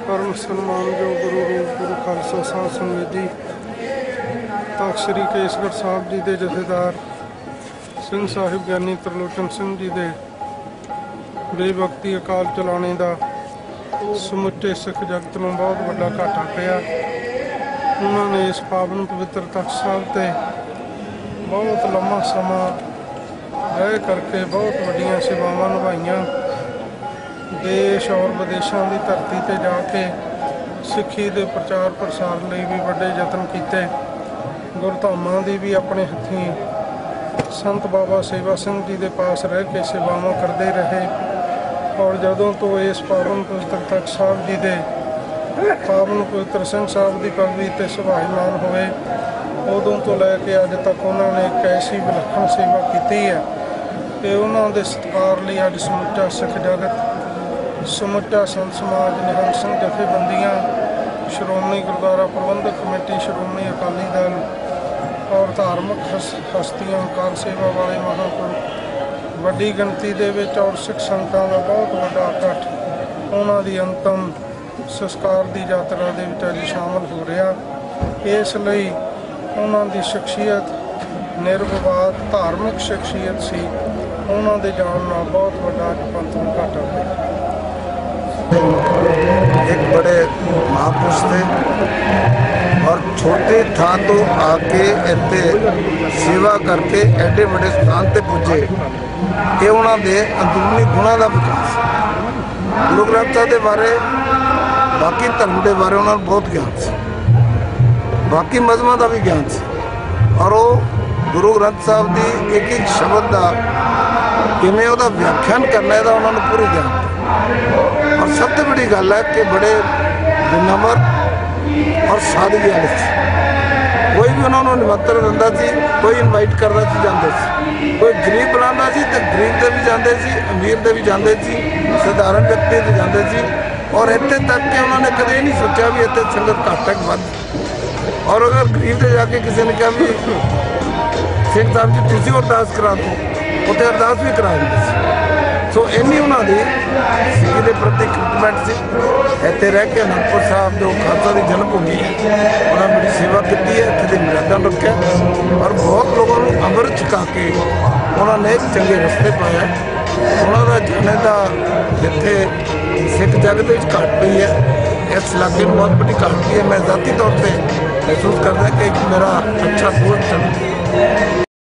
परम सन्मान जो गुरु रूप गुरु खालसा साध संगत जी तख्त श्री केसगढ़ साहब जी के जथेदार सिंह साहिब ज्ञानी त्रिलोचन सिंह जी के बेभक्ति अकाल चलाने का समुचे सिख जगत में बहुत बड़ा घाटा पिया। उन्होंने इस पावन पवित्र तख्त साहब से बहुत लंबा समा रह करके बहुत वड्डियां सेवावां निभाइयां। देश और विदेशों की धरती पर जाके सिक्खी के प्रचार प्रसार लिए भी बड़े यत्न किए। गुरधामां की भी अपने हथीं संत बाबा सेवा सिंह जी के पास रह के सेवावां करते रहे। और जदों तो इस पावन पवित्र तख्त साहब जी के पावन पवित्र सिंह साहब की पदवी ते सुभाईमान हुए उदों तो लैके अज तक उन्होंने एक ऐसी विलक्षण सेवा की है कि उन्होंने सत्कार लिए अज समुचा सिख जगत समुचा संत समाज निहंग सिंह जथेबंदियां श्रोमणी गुरुद्वारा प्रबंधक कमेटी श्रोमणी अकाली दल और धार्मिक हस्तियां कार सेवा वाले महापुरुष वड्डी गिणती दे विच और सिख संगतां का बहुत बड़ा इकट्ठ उन्हां दी अंतिम संस्कार की यात्रा दे विच अज शामिल हो रहा। इसलिए उन्हां दी शख्सियत निर्विवाद धार्मिक शख्सियत सी। उन्हां दे जाण नाल बहुत बड़ा पंथ नूं घाटा पिया। एक बड़े महापुरुष थे और छोटे था तो आके इत्थे सेवा करके एडे बड़े स्थान ते पुजे। ये उन्होंने अंदरूनी गुणों का विकास गुरु ग्रंथ साहब के बारे बाकी धर्म के बारे उन्होंने बहुत ज्ञान से बाकी मजहबों का भी ज्ञान से और वो गुरु ग्रंथ साहब की एक एक शब्द का किमें उसका व्याख्यान करना है उन्होंने पूरी ज्ञान। और सबसे बड़ी गल है कि बड़े विनम्र और सादगी वाले थे। कोई भी उन्होंने निमंत्रण दिता सी कोई इनवाइट करता सी जाते सी कोई गरीब बुलाता सी तो गरीब के भी जाते सी अमीर के भी जाते सी साधारण व्यक्ति के जाते सी। और इतने तक कि उन्होंने कदे नहीं सोचा भी इतने संगत घट तक बद। और अगर गरीब से जाके किसी ने कहा भी सिंह साहब जी तुम अरदास करा दो उत्थे अरदास भी करा देंगे। सो इन्नी उन्होंने सिक्खी के प्रति कमिटमेंट से इतने रह के अनंदपुर साहब जो खालसा की जन्मभूमि है उन्होंने बड़ी सेवा की है। इतने की मर्यादा रखा और बहुत लोगों को अमृत छका के उन्होंने एक चंगे रस्ते पाया। उन्होंने जाने का जिथे सिख जगत घट पई है इस इलाके में बहुत बड़ी घट पई है। मैं जाती तौर पर महसूस करता कि मेरा अच्छा दोस्त